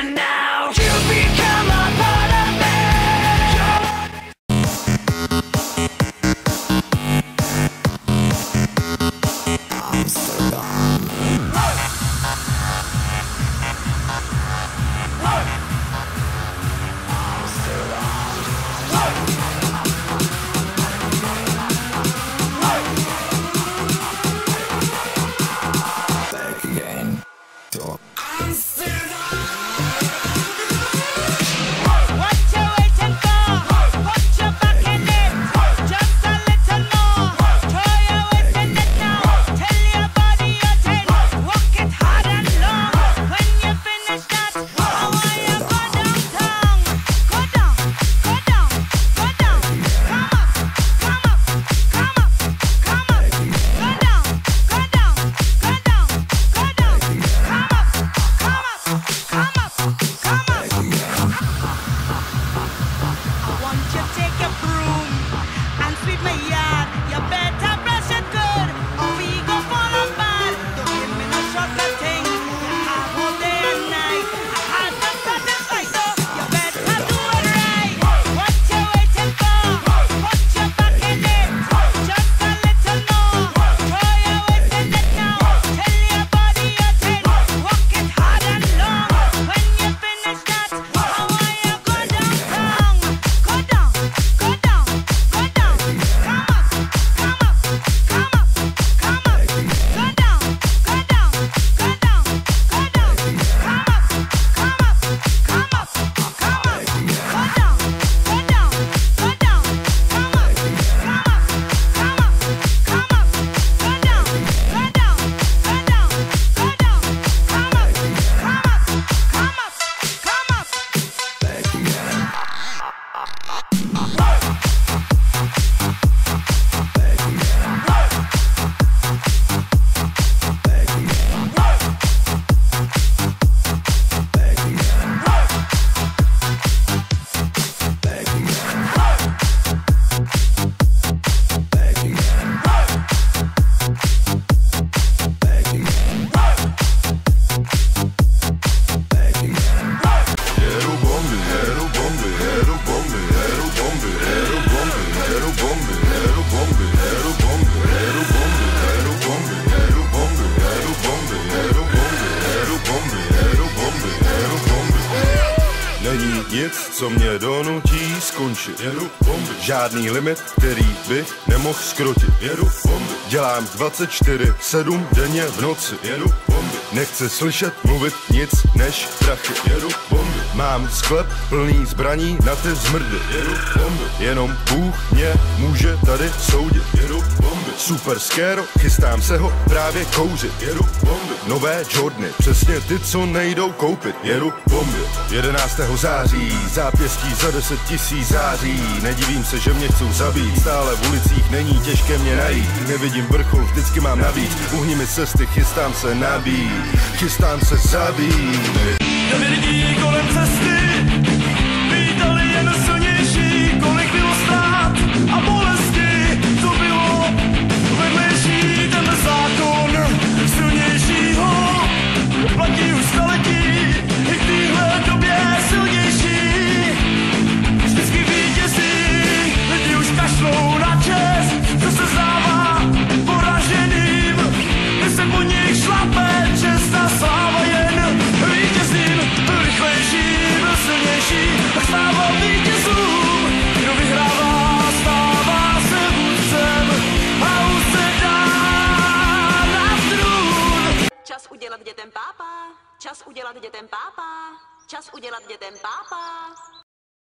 And now you become a part of me. Back again. What you waiting for? Put your back in it. Just a little more. Throw your weight in it now. Tell your body you're 10. Walk it hard and long. When you finish that, I want you go downtown. Go down, go down, go down. Come up, come up, come up, come up. Go down, go down, go down, go down. Come up, come up, come up, come up. I want you to take a broom and sweep my yard. You better brush it good, or we go fall apart. Don't give me no shortcut thing. You have all day and night. I had to satisfy, so you better do it right. What you waiting for? Put your back in it. Just a little more. Throw your weight in it now. Tell your body you're 10. Walk it hard and long. When you finish that, I want you go downtown. Go down, go down, go down. Come up, come up, come up, come up. Go down, go down, go down, go down. Come up, come up, come up, come up. Go down, go down, go down. Come up, come up, come up, come up. Go down, go down, go down, go down. Come up, come up, come up, come up. Back again. Není nic, co mě donutí skončit. Jedu bomby. Žádný limit, který by nemohl skrotit. Jedu bomby. Dělám 24/7 denně v noci. Jedu bomby. Nechci slyšet, mluvit nic než prachy. Jedu bomby. Mám sklep plný zbraní na ty zmrdy. Jedu bomby. Jenom Bůh mě může tady soudit. Jedu bomby. Super scare, chystám se ho právě kouřit. Jedu bomby. Nové Jordany, přesně ty, co nejdou koupit. Jedu bomby. 11. září, zápěstí za 10 000 září. Nedivím se, že mě chcou zabít. Stále v ulicích není těžké mě najít. Nevidím vrchol, vždycky mám navíc. Uhni mi cesty, chystám se nabít. Chystám se zabít. Davy lidí kolem cesty vítali jen silnější, kolik bylo ztrát a bolesti, to bylo vedlejší, ten zákon silnějšího platí už staletí, i v téhle době silnější vždycky vítězí, lidi už kašlou na čest, co se zdává poraženým, my se po nich šlape, čest a sláva jen vítězím, rychlejším, silnější, tak stává vítězům, kdo vyhrává, stává se vůdcem a usedá na trůn. Čas udělat dětem pápa, čas udělat dětem pápa, čas udělat dětem pápa.